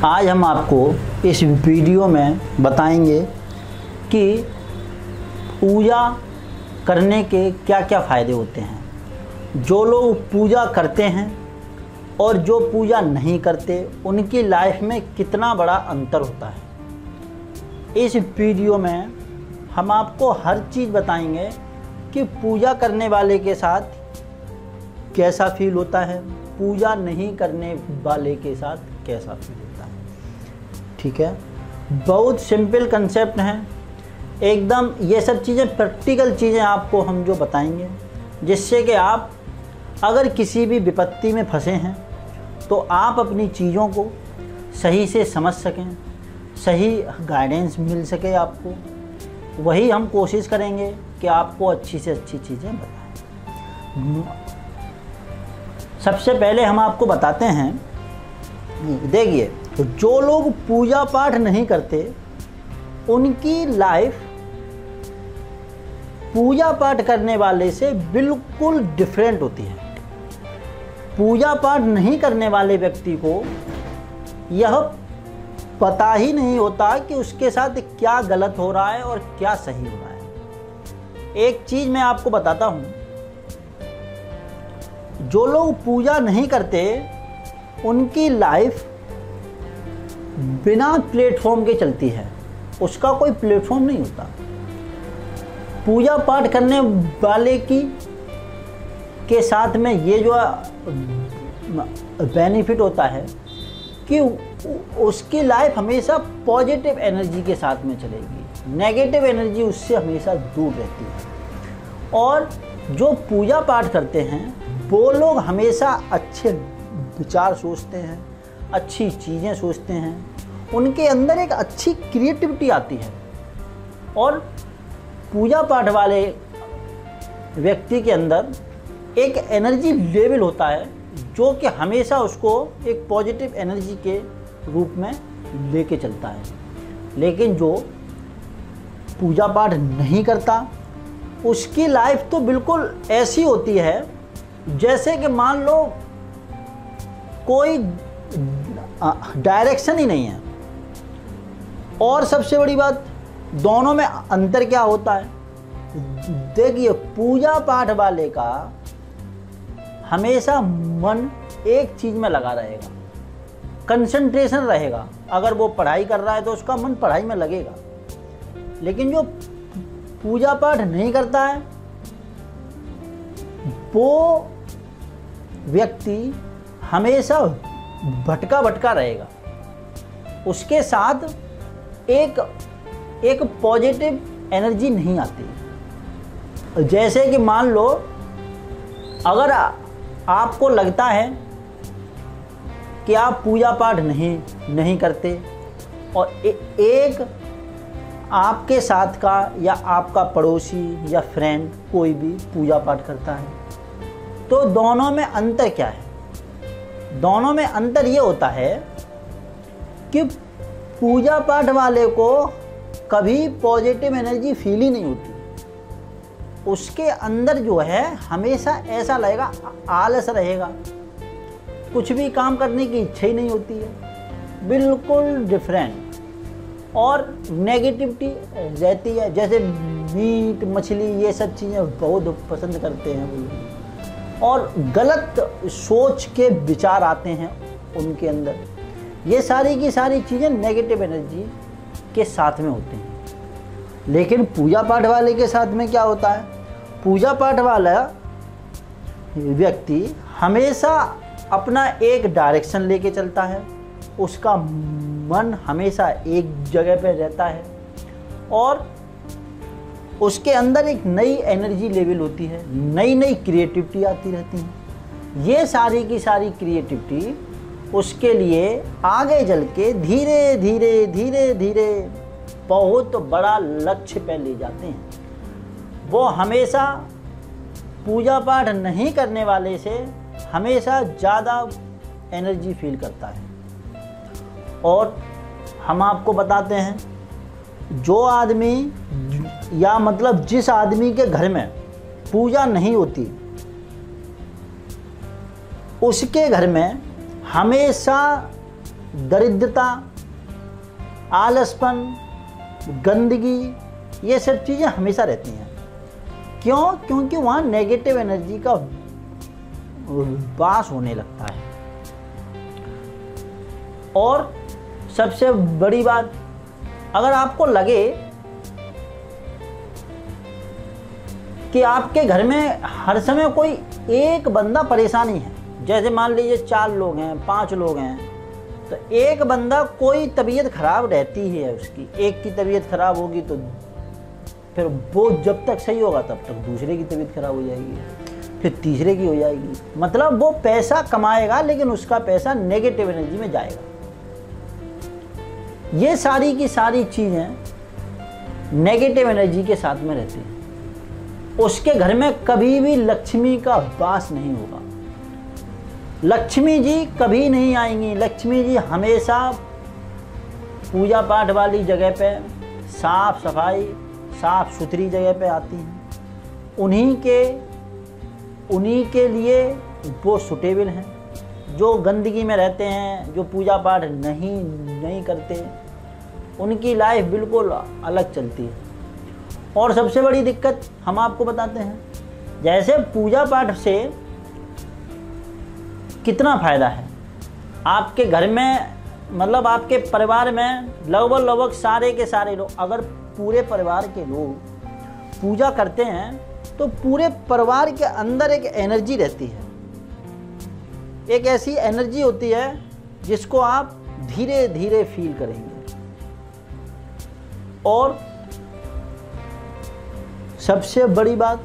आज हम आपको इस वीडियो में बताएंगे कि पूजा करने के क्या क्या फ़ायदे होते हैं। जो लोग पूजा करते हैं और जो पूजा नहीं करते उनकी लाइफ में कितना बड़ा अंतर होता है। इस वीडियो में हम आपको हर चीज़ बताएंगे कि पूजा करने वाले के साथ कैसा फील होता है, पूजा नहीं करने वाले के साथ कैसा फील होता है। ठीक है, बहुत सिंपल कंसेप्ट हैं एकदम। ये सब चीज़ें प्रैक्टिकल चीज़ें आपको हम जो बताएंगे, जिससे कि आप अगर किसी भी विपत्ति में फंसे हैं तो आप अपनी चीज़ों को सही से समझ सकें, सही गाइडेंस मिल सके आपको। वही हम कोशिश करेंगे कि आपको अच्छी से अच्छी चीज़ें बताएं। सबसे पहले हम आपको बताते हैं, देखिए, तो जो लोग पूजा पाठ नहीं करते उनकी लाइफ पूजा पाठ करने वाले से बिल्कुल डिफरेंट होती है। पूजा पाठ नहीं करने वाले व्यक्ति को यह पता ही नहीं होता कि उसके साथ क्या गलत हो रहा है और क्या सही हो रहा है। एक चीज़ मैं आपको बताता हूँ, जो लोग पूजा नहीं करते उनकी लाइफ बिना प्लेटफॉर्म के चलती है, उसका कोई प्लेटफॉर्म नहीं होता। पूजा पाठ करने वाले के साथ में ये जो बेनिफिट होता है कि उसकी लाइफ हमेशा पॉजिटिव एनर्जी के साथ में चलेगी, नेगेटिव एनर्जी उससे हमेशा दूर रहती है। और जो पूजा पाठ करते हैं वो लोग हमेशा अच्छे विचार सोचते हैं, अच्छी चीज़ें सोचते हैं, उनके अंदर एक अच्छी क्रिएटिविटी आती है। और पूजा पाठ वाले व्यक्ति के अंदर एक एनर्जी लेवल होता है जो कि हमेशा उसको एक पॉजिटिव एनर्जी के रूप में लेके चलता है। लेकिन जो पूजा पाठ नहीं करता उसकी लाइफ तो बिल्कुल ऐसी होती है जैसे कि मान लो कोई डायरेक्शन ही नहीं है। और सबसे बड़ी बात, दोनों में अंतर क्या होता है, देखिए, पूजा पाठ वाले का हमेशा मन एक चीज़ में लगा रहेगा, कंसंट्रेशन रहेगा। अगर वो पढ़ाई कर रहा है तो उसका मन पढ़ाई में लगेगा। लेकिन जो पूजा पाठ नहीं करता है वो व्यक्ति हमेशा भटका भटका रहेगा, उसके साथ एक पॉजिटिव एनर्जी नहीं आती। जैसे कि मान लो, अगर आपको लगता है कि आप पूजा पाठ नहीं करते और एक आपके साथ का या आपका पड़ोसी या फ्रेंड कोई भी पूजा पाठ करता है, तो दोनों में अंतर क्या है? दोनों में अंतर ये होता है कि पूजा पाठ वाले को कभी पॉजिटिव एनर्जी फील ही नहीं होती। उसके अंदर जो है हमेशा ऐसा लगेगा, आलस रहेगा, कुछ भी काम करने की इच्छा ही नहीं होती है, बिल्कुल डिफरेंट। और नेगेटिविटी रहती है, जैसे मीट मछली ये सब चीज़ें बहुत पसंद करते हैं वो लोग, और गलत सोच के विचार आते हैं उनके अंदर। ये सारी की सारी चीज़ें नेगेटिव एनर्जी के साथ में होती हैं। लेकिन पूजा पाठ वाले के साथ में क्या होता है, पूजा पाठ वाला व्यक्ति हमेशा अपना एक डायरेक्शन लेके चलता है, उसका मन हमेशा एक जगह पे रहता है और उसके अंदर एक नई एनर्जी लेवल होती है, नई नई क्रिएटिविटी आती रहती है। ये सारी की सारी क्रिएटिविटी उसके लिए आगे चल के धीरे धीरे धीरे धीरे बहुत बड़ा लक्ष्य पे ले जाते हैं। वो हमेशा पूजा पाठ नहीं करने वाले से हमेशा ज़्यादा एनर्जी फील करता है। और हम आपको बताते हैं, जो आदमी या मतलब जिस आदमी के घर में पूजा नहीं होती उसके घर में हमेशा दरिद्रता, आलसपन, गंदगी, ये सब चीज़ें हमेशा रहती हैं। क्यों? क्योंकि वहाँ नेगेटिव एनर्जी का वास होने लगता है। और सबसे बड़ी बात, अगर आपको लगे कि आपके घर में हर समय कोई एक बंदा परेशानी है, जैसे मान लीजिए 4 लोग हैं, 5 लोग हैं, तो एक बंदा कोई तबीयत खराब रहती ही है उसकी, एक की तबीयत खराब होगी तो फिर वो जब तक सही होगा तब तक दूसरे की तबीयत खराब हो जाएगी, फिर तीसरे की हो जाएगी। मतलब वो पैसा कमाएगा लेकिन उसका पैसा नेगेटिव एनर्जी में जाएगा। ये सारी की सारी चीज़ें नेगेटिव एनर्जी के साथ में रहती हैं। उसके घर में कभी भी लक्ष्मी का वास नहीं होगा। लक्ष्मी जी कभी नहीं आएंगी। लक्ष्मी जी हमेशा पूजा पाठ वाली जगह पे, साफ सफाई, साफ सुथरी जगह पे आती हैं। उन्हीं के लिए वो सुटेबल हैं। जो गंदगी में रहते हैं, जो पूजा पाठ नहीं करते, उनकी लाइफ बिल्कुल अलग चलती है। और सबसे बड़ी दिक्कत हम आपको बताते हैं, जैसे पूजा पाठ से कितना फायदा है आपके घर में, मतलब आपके परिवार में लगभग सारे के सारे लोग, अगर पूरे परिवार के लोग पूजा करते हैं तो पूरे परिवार के अंदर एक एनर्जी रहती है। एक ऐसी एनर्जी होती है जिसको आप धीरे धीरे फील करेंगे। और सबसे बड़ी बात,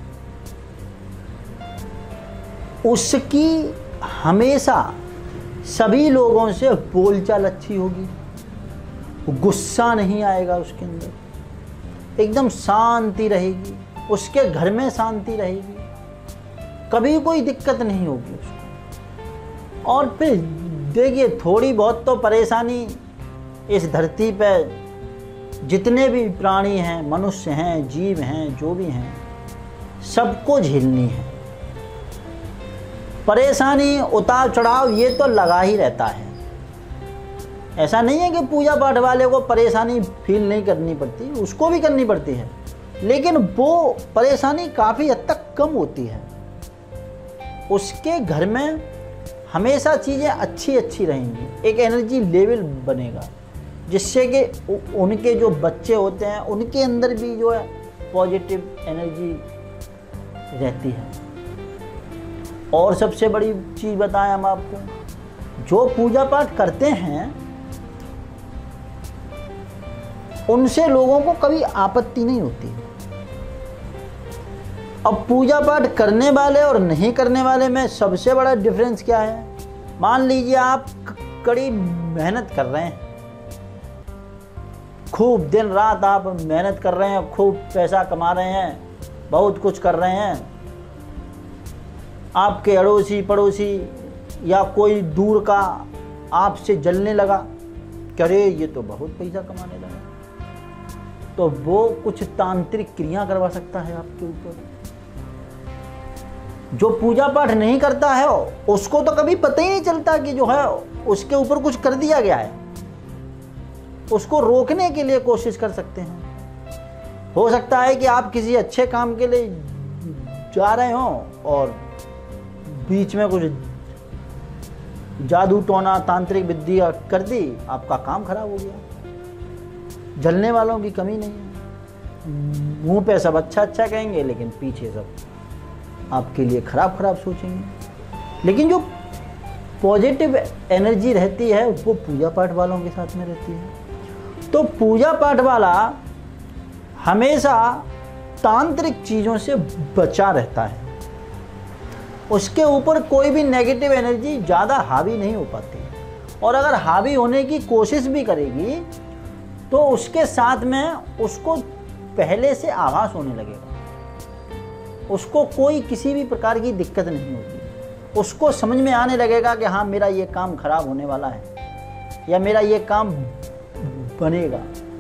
उसकी हमेशा सभी लोगों से बोलचाल अच्छी होगी, गुस्सा नहीं आएगा उसके अंदर, एकदम शांति रहेगी, उसके घर में शांति रहेगी, कभी कोई दिक्कत नहीं होगी उसको। और फिर देखिए, थोड़ी बहुत तो परेशानी इस धरती पे जितने भी प्राणी हैं, मनुष्य हैं, जीव हैं, जो भी हैं, सबको झेलनी है। परेशानी, उतार चढ़ाव ये तो लगा ही रहता है। ऐसा नहीं है कि पूजा पाठ वाले को परेशानी फील नहीं करनी पड़ती, उसको भी करनी पड़ती है, लेकिन वो परेशानी काफ़ी हद तक कम होती है। उसके घर में हमेशा चीज़ें अच्छी रहेंगी, एक एनर्जी लेवल बनेगा, जिससे कि उनके जो बच्चे होते हैं उनके अंदर भी जो है पॉजिटिव एनर्जी रहती है। और सबसे बड़ी चीज़ बताएं हम आपको, जो पूजा पाठ करते हैं उनसे लोगों को कभी आपत्ति नहीं होती। अब पूजा पाठ करने वाले और नहीं करने वाले में सबसे बड़ा डिफरेंस क्या है? मान लीजिए आप कड़ी मेहनत कर रहे हैं, खूब दिन रात आप मेहनत कर रहे हैं, खूब पैसा कमा रहे हैं, बहुत कुछ कर रहे हैं। आपके अड़ोसी पड़ोसी या कोई दूर का आपसे जलने लगा कि अरे ये तो बहुत पैसा कमाने लगा, तो वो कुछ तांत्रिक क्रिया करवा सकता है आपके ऊपर। जो पूजा पाठ नहीं करता है उसको तो कभी पता ही नहीं चलता कि जो है उसके ऊपर कुछ कर दिया गया है। उसको रोकने के लिए कोशिश कर सकते हैं। हो सकता है कि आप किसी अच्छे काम के लिए जा रहे हो और बीच में कुछ जादू टोना तांत्रिक विद्या कर दी, आपका काम खराब हो गया। जलने वालों की कमी नहीं है। मुंह पे सब अच्छा कहेंगे लेकिन पीछे सब आपके लिए खराब सोचेंगे। लेकिन जो पॉजिटिव एनर्जी रहती है वो पूजा पाठ वालों के साथ में रहती है। तो पूजा पाठ वाला हमेशा तांत्रिक चीज़ों से बचा रहता है। उसके ऊपर कोई भी नेगेटिव एनर्जी ज़्यादा हावी नहीं हो पाती, और अगर हावी होने की कोशिश भी करेगी तो उसके साथ में उसको पहले से आभास होने लगेगा। उसको कोई किसी भी प्रकार की दिक्कत नहीं होगी। उसको समझ में आने लगेगा कि हाँ मेरा ये काम खराब होने वाला है या मेरा ये काम बनेगा।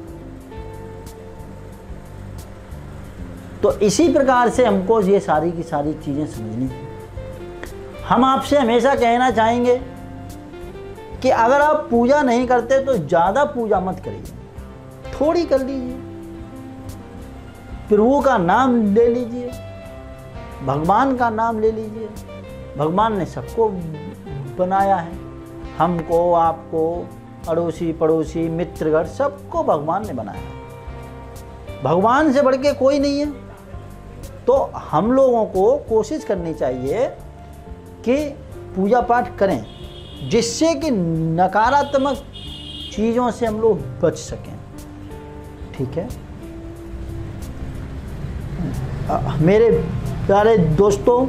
तो इसी प्रकार से हमको ये सारी की सारी चीज़ें समझनी है। हम आपसे हमेशा कहना चाहेंगे कि अगर आप पूजा नहीं करते तो ज़्यादा पूजा मत करिए, थोड़ी कर लीजिए, प्रभु का नाम ले लीजिए, भगवान का नाम ले लीजिए। भगवान ने सबको बनाया है, हमको, आपको, अड़ोसी पड़ोसी मित्रगण सबको भगवान ने बनाया है। भगवान से बढ़ के कोई नहीं है। तो हम लोगों को कोशिश करनी चाहिए कि पूजा पाठ करें, जिससे कि नकारात्मक चीज़ों से हम लोग बच सकें। ठीक है, मेरे प्यारे दोस्तों,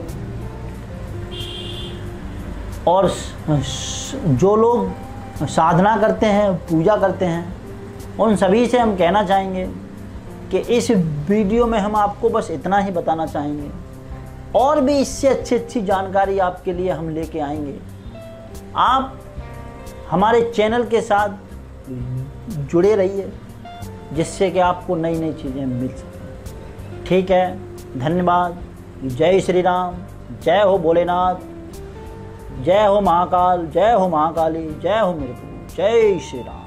और जो लोग साधना करते हैं, पूजा करते हैं, उन सभी से हम कहना चाहेंगे कि इस वीडियो में हम आपको बस इतना ही बताना चाहेंगे, और भी इससे अच्छी जानकारी आपके लिए हम लेके आएंगे। आप हमारे चैनल के साथ जुड़े रहिए, जिससे कि आपको नई नई चीज़ें मिल सकें। ठीक है, धन्यवाद। जय श्री राम, जय हो भोलेनाथ, जय हो महाकाल, जय हो महाकाली, जय हो मेरे प्रभु, जय श्री राम।